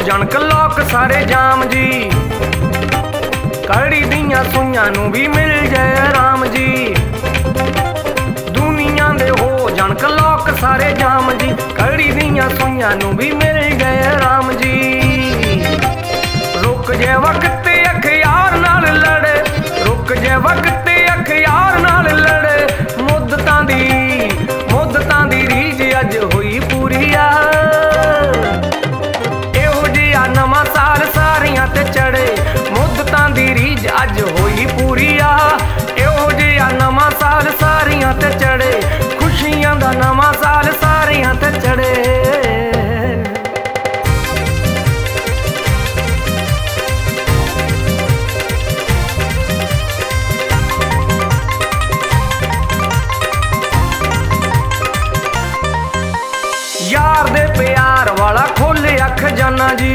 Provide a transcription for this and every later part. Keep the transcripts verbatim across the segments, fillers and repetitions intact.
जनक लोक सारे जाम जी, कड़ी दियां सुइयां नूं भी मिल जाए राम जी। दुनिया दे हो जनक लोक सारे जाम जी, कड़ी दियां सुइयां नूं भी मिल गए राम जी। रुक जे वक्त अखियार नाल लड़े, रुक जे वक्त अखियार नाल लड़े, मुद्दतां दी मुद्दतां दी रीज अज होई पूरी आ। इहो जिहा नवां साल सारियां ते चढ़े, मुद्दतां दी रीज अज होई पूरी आ। इहो जिहा नवां साल सारियां ते चढ़े, खुशियां दा नवां साल सारियां ते चढ़े। यार दे प्यार वाला खोलिया खजाना जी,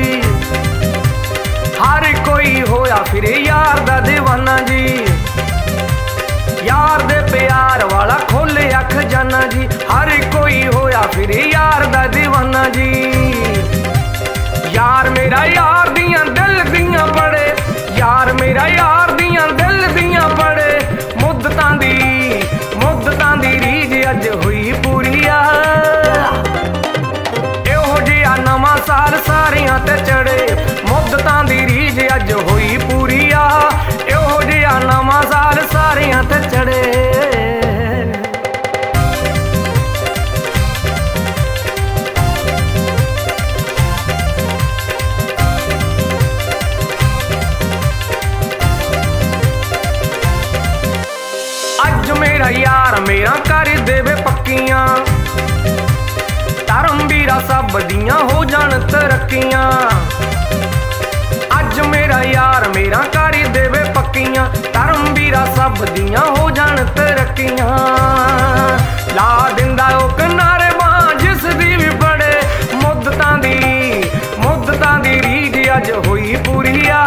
हर कोई होया फिर यार दा दीवाना जी। यार दे प्यार वाला खोलिया खजाना जी, हर कोई होया फिर यार दा दीवाना जी। यार मेरा यार दियां दिल दियां बड़े, यार मेरा यार दियां दिल दियां बड़े, मुद्दतां दी मुद्दतां दी रीज अज हुई पूरी आ। नवां साल सारियां ते चढ़े, मुद्दतां दी रीज अज होई पूरी आ। इहो जिहा नवां साल सारियां ते चढ़े। अज मेरा यार मेरा कर देवे पक्कियां, धर्मवीरा सब दियां हो जान तरक्कियां। अज मेरा यार मेरा कर देवे पक्कियां, धर्मवीरा सब दियां हो जान तरक्कियां। ला दिंदा ओ किनारे बां जिस दी भी पड़े, मुद्दतां दी मुद्दतां दी रीज अज होई पूरी आ।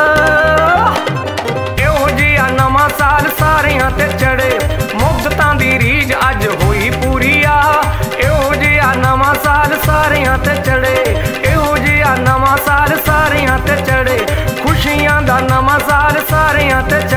इहो जिहा नवां साल सारियां ते चढ़े, मुद्दतां दी रीज अज होई पूरी आ। इहो जिहा नवां साल सारियां ते चढ़े, इहो जिहा नवां साल सारियां ते चढ़े, खुशियां दा नवां साल सारियां ते चढ़े।